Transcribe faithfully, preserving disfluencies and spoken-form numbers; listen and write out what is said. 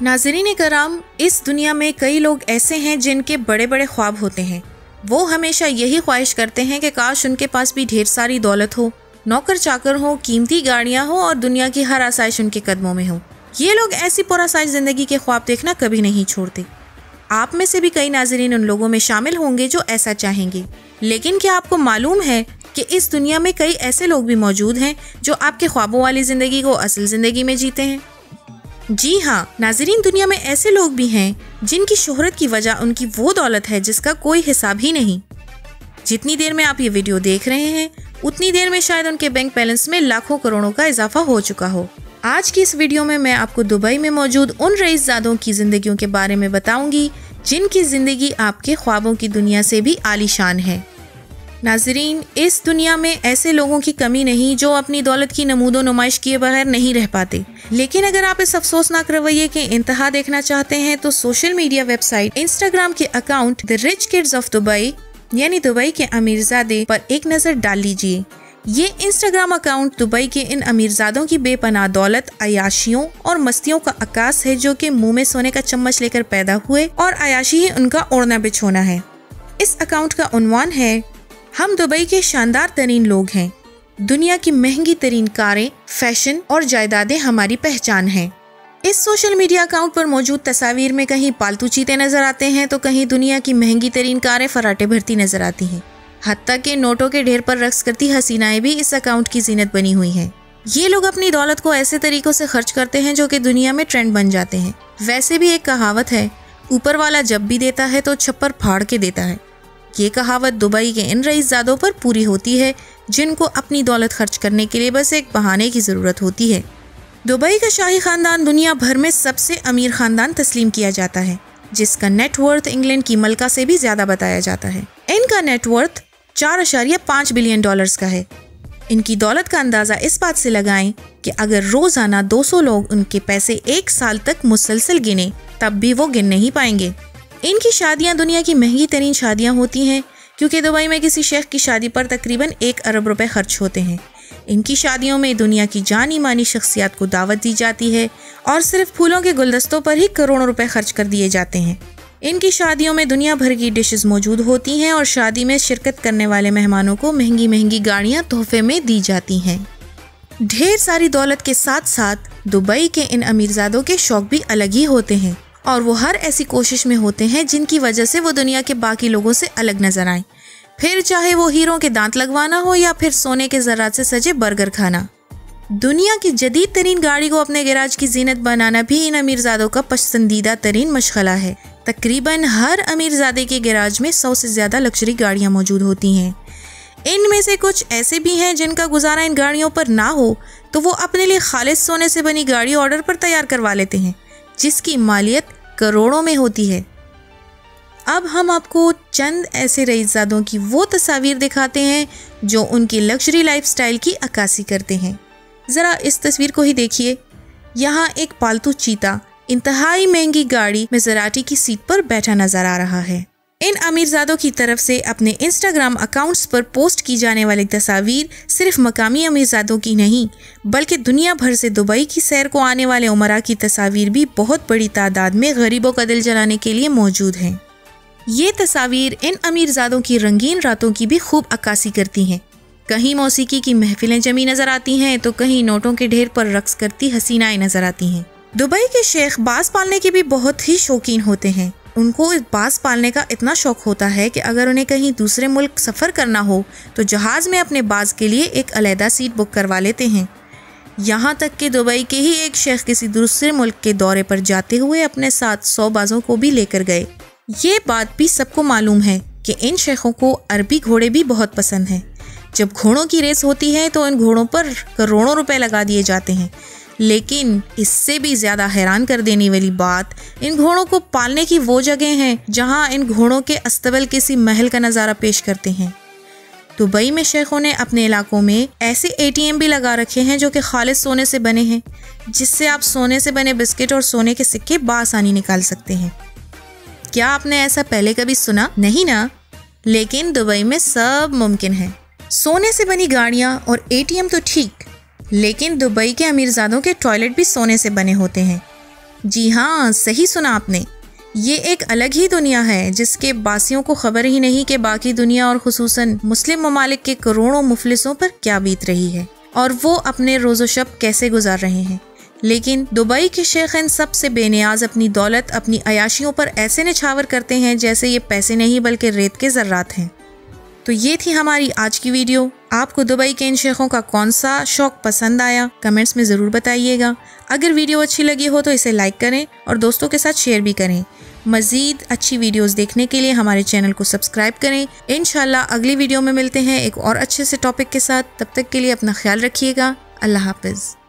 नाज़रीन कराम, इस दुनिया में कई लोग ऐसे हैं जिनके बड़े बड़े ख्वाब होते हैं। वो हमेशा यही ख्वाहिश करते हैं कि काश उनके पास भी ढेर सारी दौलत हो, नौकर चाकर हो, कीमती गाड़ियाँ हो और दुनिया की हर आसाइश उनके कदमों में हो। ये लोग ऐसी पुरआसाइश ज़िंदगी के ख्वाब देखना कभी नहीं छोड़ते। आप में से भी कई नाज़रीन उन लोगों में शामिल होंगे जो ऐसा चाहेंगे। लेकिन क्या आपको मालूम है कि इस दुनिया में कई ऐसे लोग भी मौजूद हैं जो आपके ख्वाबों वाली ज़िंदगी को असल ज़िंदगी में जीते हैं? जी हाँ नाज़रीन, दुनिया में ऐसे लोग भी हैं जिनकी शोहरत की वजह उनकी वो दौलत है जिसका कोई हिसाब ही नहीं। जितनी देर में आप ये वीडियो देख रहे हैं उतनी देर में शायद उनके बैंक बैलेंस में लाखों करोड़ों का इजाफा हो चुका हो। आज की इस वीडियो में मैं आपको दुबई में मौजूद उन रईसज़ादों की जिंदगियों के बारे में बताऊंगी जिनकी जिंदगी आपके ख्वाबों की दुनिया से भी आलीशान है। नाज़रीन, इस दुनिया में ऐसे लोगों की कमी नहीं जो अपनी दौलत की नमूदो नुमाइश किए बगैर नहीं रह पाते। लेकिन अगर आप इस अफसोसनाक रवैये के इंतहा देखना चाहते हैं तो सोशल मीडिया वेबसाइट इंस्टाग्राम के account the rich kids of Dubai यानी दुबई के अमीरजादे पर एक नज़र डाल लीजिए। ये इंस्टाग्राम अकाउंट दुबई के इन अमीरजादों की बेपनाह दौलत, अयाशियों और मस्तियों का अक्कास है जो कि मुंह में सोने का चम्मच लेकर पैदा हुए और अयाशी ही उनका ओढ़ना बिछोना है। इस अकाउंट का उन्वान है, हम दुबई के शानदार तरीन लोग हैं, दुनिया की महंगी तरीन कारें, फैशन और जायदादें हमारी पहचान हैं। इस सोशल मीडिया अकाउंट पर मौजूद तस्वीर में कहीं पालतू चीते नजर आते हैं तो कहीं दुनिया की महंगी तरीन कारें फराटे भरती नजर आती हैं। हत्ता के नोटों के ढेर पर रक्स करती हसीनाएं भी इस अकाउंट की जीनत बनी हुई हैं। ये लोग अपनी दौलत को ऐसे तरीकों से खर्च करते हैं जो कि दुनिया में ट्रेंड बन जाते हैं। वैसे भी एक कहावत है, ऊपर वाला जब भी देता है तो छप्पर फाड़ के देता है। ये कहावत दुबई के इन रईसज़ादों पर पूरी होती है जिनको अपनी दौलत खर्च करने के लिए बस एक बहाने की ज़रूरत होती है। दुबई का शाही ख़ानदान दुनिया भर में सबसे अमीर ख़ानदान तस्लीम किया जाता है, जिसका नेटवर्थ इंग्लैंड की मलका से भी ज़्यादा बताया जाता है। इनका नेटवर्थ चार अशारिया पाँच बिलियन डॉलर्स का है। इनकी दौलत का अंदाज़ा इस बात से लगाएं कि अगर रोज़ाना दो सौ लोग उनके पैसे एक साल तक मुसलसल गिने तब भी वो गिन नहीं पाएंगे। इनकी शादियां दुनिया की महंगी तरीन शादियां होती हैं क्योंकि दुबई में किसी शेख की शादी पर तकरीबन एक अरब रुपए खर्च होते हैं। इनकी शादियों में दुनिया की जानी मानी शख्सियत को दावत दी जाती है और सिर्फ फूलों के गुलदस्तों पर ही करोड़ों रुपए खर्च कर दिए जाते हैं। इनकी शादियों में दुनिया भर की डिशेस मौजूद होती हैं और शादी में शिरकत करने वाले मेहमानों को महंगी महंगी गाड़ियाँ तोहफे में दी जाती हैं। ढेर सारी दौलत के साथ साथ दुबई के इन अमीरजादों के शौक भी अलग ही होते हैं और वो हर ऐसी कोशिश में होते हैं जिनकी वजह से वो दुनिया के बाकी लोगों से अलग नजर आए, फिर चाहे वो हीरों के दांत लगवाना हो या फिर सोने के ज़रात से सजे बर्गर खाना। दुनिया की जदीद तरीन गाड़ी को अपने गैराज की जीनत बनाना भी इन अमीरजादों का पसंदीदा तरीन मशगला है। तकरीबन हर अमीरजादे के गैराज में सौ से ज़्यादा लग्जरी गाड़ियाँ मौजूद होती हैं। इनमें से कुछ ऐसे भी हैं जिनका गुजारा इन गाड़ियों पर ना हो तो वो अपने लिए खालिस सोने से बनी गाड़ी ऑर्डर पर तैयार करवा लेते हैं जिसकी मालियत करोड़ों में होती है। अब हम आपको चंद ऐसे रईसज़ादों की वो तस्वीर दिखाते हैं जो उनकी लग्जरी लाइफस्टाइल की अक्कासी करते हैं। ज़रा इस तस्वीर को ही देखिए। यहाँ एक पालतू चीता इंतहाई महंगी गाड़ी मेज़राटी की सीट पर बैठा नजर आ रहा है। इन अमीरजादों की तरफ से अपने इंस्टाग्राम अकाउंट्स पर पोस्ट की जाने वाली तस्वीर सिर्फ मकामी अमीरजादों की नहीं बल्कि दुनिया भर से दुबई की सैर को आने वाले उमरा की तस्वीर भी बहुत बड़ी तादाद में गरीबों का दिल जलाने के लिए मौजूद हैं। ये तस्वीर इन अमीरजादों की रंगीन रातों की भी खूब अक्कासी करती हैं। कहीं मौसीकी की महफिलें जमी नजर आती हैं तो कहीं नोटों के ढेर पर रक्स करती हसीनाएं नजर आती हैं। दुबई के शेख बाज पालने के भी बहुत ही शौकीन होते हैं। उनको इस बाज पालने का इतना शौक होता है कि अगर उन्हें कहीं दूसरे मुल्क सफ़र करना हो तो जहाज़ में अपने बाज के लिए एक अलहदा सीट बुक करवा लेते हैं। यहाँ तक कि दुबई के ही एक शेख किसी दूसरे मुल्क के दौरे पर जाते हुए अपने साथ सौ बाजों को भी लेकर गए। ये बात भी सबको मालूम है कि इन शेखों को अरबी घोड़े भी बहुत पसंद हैं। जब घोड़ों की रेस होती है तो इन घोड़ों पर करोड़ों रुपए लगा दिए जाते हैं। लेकिन इससे भी ज़्यादा हैरान कर देने वाली बात, इन घोड़ों को पालने की वो जगह हैं जहां इन घोड़ों के अस्तबल किसी महल का नज़ारा पेश करते हैं। दुबई में शेखों ने अपने इलाकों में ऐसे एटीएम भी लगा रखे हैं जो कि खालिस सोने से बने हैं, जिससे आप सोने से बने बिस्किट और सोने के सिक्के बासानी निकाल सकते हैं। क्या आपने ऐसा पहले कभी सुना? नहीं ना। लेकिन दुबई में सब मुमकिन है। सोने से बनी गाड़ियाँ और एटीएम तो ठीक, लेकिन दुबई के अमीरजादों के टॉयलेट भी सोने से बने होते हैं। जी हाँ, सही सुना आपने। ये एक अलग ही दुनिया है जिसके बासियों को खबर ही नहीं कि बाकी दुनिया और खुसूसन मुस्लिम ममालिक के करोड़ों मुफलिसों पर क्या बीत रही है और वो अपने रोज़ो शब कैसे गुजार रहे हैं। लेकिन दुबई के शेख इन सब से बेनियाज अपनी दौलत, अपनी अयाशियों पर ऐसे निछावर करते हैं जैसे ये पैसे नहीं बल्कि रेत के ज़र्रात हैं। तो ये थी हमारी आज की वीडियो। आपको दुबई के इन शेखों का कौन सा शौक पसंद आया, कमेंट्स में ज़रूर बताइएगा। अगर वीडियो अच्छी लगी हो तो इसे लाइक करें और दोस्तों के साथ शेयर भी करें। मज़ीद अच्छी वीडियोस देखने के लिए हमारे चैनल को सब्सक्राइब करें। इंशाल्लाह अगली वीडियो में मिलते हैं एक और अच्छे से टॉपिक के साथ। तब तक के लिए अपना ख्याल रखिएगा। अल्लाह हाफ़िज़।